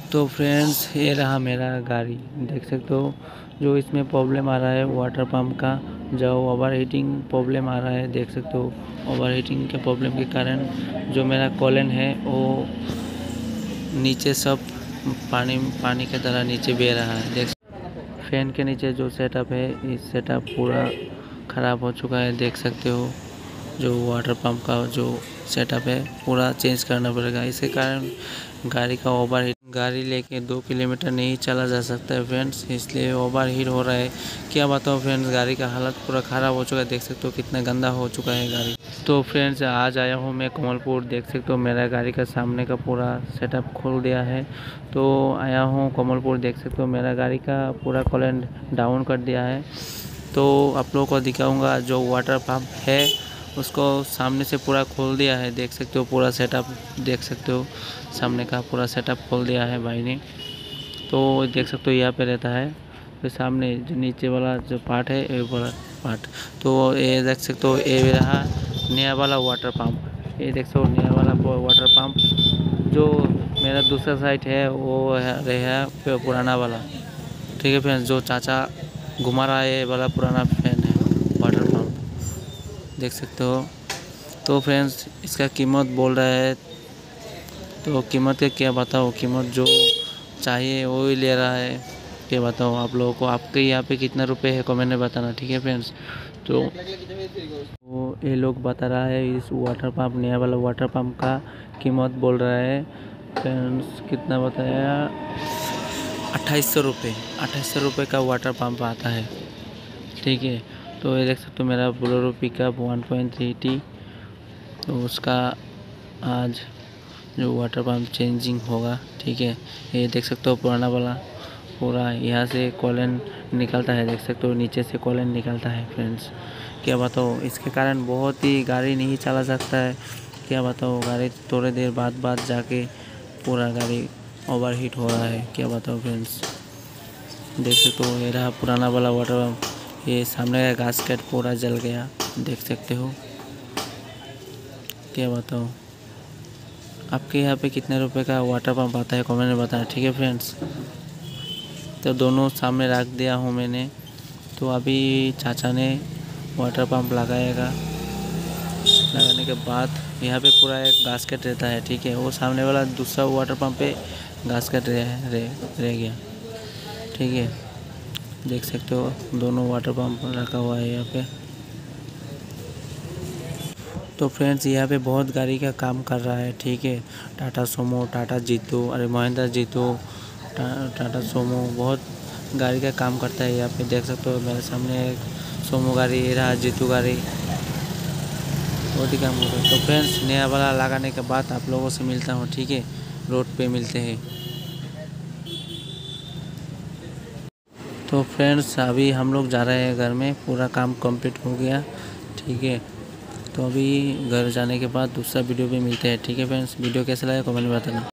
तो फ्रेंड्स ये रहा मेरा गाड़ी, देख सकते हो। जो इसमें प्रॉब्लम आ रहा है वाटर पंप का, जो ओवर हीटिंग प्रॉब्लम आ रहा है, देख सकते हो। ओवर हीटिंग के प्रॉब्लम के कारण जो मेरा कॉलन है वो नीचे सब पानी की तरह नीचे बह रहा है। देख फैन के नीचे जो सेटअप है, इस सेटअप पूरा ख़राब हो चुका है, देख सकते हो। जो वाटर पंप का जो सेटअप है पूरा चेंज करना पड़ेगा। इसके कारण गाड़ी का ओवर हीट, गाड़ी लेके 2 किलोमीटर नहीं चला जा सकता है फ्रेंड्स, इसलिए ओवर हीट हो रहा है। क्या बताऊँ फ्रेंड्स, गाड़ी का हालत पूरा ख़राब हो चुका है, देख सकते हो कितना गंदा हो चुका है गाड़ी। तो फ्रेंड्स आज आया हूँ मैं कमलपुर, देख सकते हो मेरा गाड़ी का सामने का पूरा सेटअप खोल दिया है। तो आया हूँ कमलपुर, देख सकते हो मेरा गाड़ी का पूरा कॉलन डाउन कर दिया है। तो आप लोगों को दिखाऊंगा जो वाटर पंप है उसको सामने से पूरा खोल दिया है, देख सकते हो पूरा सेटअप, देख सकते हो सामने का पूरा सेटअप खोल दिया है भाई ने। तो देख सकते हो यहाँ पे रहता है, तो सामने जो नीचे वाला जो पार्ट है ये वाला पार्ट, तो ये देख सकते हो ये रहा नया वाला वाटर पंप। ये देख सकते हो नया वाला वाटर पंप। जो मेरा दूसरा साइड है वो रहा पुराना वाला, ठीक है फ्रेंड्स। जो चाचा घुमा रहा है ये वाला पुराना फैन है वाटर पंप, देख सकते हो। तो फ्रेंड्स इसका कीमत बोल रहा है, तो कीमत का क्या बताओ, कीमत जो चाहिए वो ही ले रहा है। क्या बताओ आप लोगों को, आपके यहाँ पे कितना रुपए है कमेंट में बताना, ठीक है फ्रेंड्स। तो वो ये लोग बता रहा है इस वाटर पंप, नया वाला वाटर पंप का कीमत बोल रहा है फ्रेंड्स, कितना बताया, 2800 रुपये, 2800 रुपये का वाटर पंप आता है, ठीक है। तो ये देख सकते हो मेरा बोलेरो पिकअप 1.3T, तो उसका आज जो वाटर पंप चेंजिंग होगा, ठीक है। ये देख सकते हो पुराना वाला पूरा यहाँ से कॉलन निकलता है, देख सकते हो नीचे से कॉलन निकलता है फ्रेंड्स। क्या बताओ, इसके कारण बहुत ही गाड़ी नहीं चला सकता है। क्या बताओ, गाड़ी थोड़ी देर बाद जाके पूरा गाड़ी ओवर हीट हो रहा है। क्या बताओ फ्रेंड्स, देख सकते हो ये रहा पुराना वाला वाटर पंप। ये सामने का गास्केट पूरा जल गया, देख सकते हो। क्या बताओ, आपके यहाँ पे कितने रुपए का वाटर पंप आता है कमेंट में बताना, ठीक है फ्रेंड्स। तो दोनों सामने रख दिया हूँ मैंने। तो अभी चाचा ने वाटर पंप लगाएगा, लगाने के बाद यहाँ पे पूरा एक गास्केट रहता है, ठीक है। वो सामने वाला दूसरा वाटर पंप पे गास्केट रह गया, ठीक है। देख सकते हो दोनों वाटर पंप रखा हुआ है यहाँ पे। तो फ्रेंड्स यहाँ पे बहुत गाड़ी का काम कर रहा है, ठीक है। टाटा सोमो, टाटा जीतो, अरे महिंद्रा जीतो, टाटा सोमो, बहुत गाड़ी का काम करता है यहाँ पे। देख सकते हो मेरे सामने एक सोमो गाड़ी, ये रहा जीतू गाड़ी, बहुत ही काम करता है। तो फ्रेंड्स नया वाला लगाने के बाद आप लोगों से मिलता हूँ, ठीक है, रोड पे मिलते हैं। तो फ्रेंड्स अभी हम लोग जा रहे हैं घर में, पूरा काम कंप्लीट हो गया, ठीक है। तो अभी घर जाने के बाद दूसरा वीडियो पे मिलते हैं, ठीक है फ्रेंड्स। वीडियो कैसा लगा कमेंट में बताना।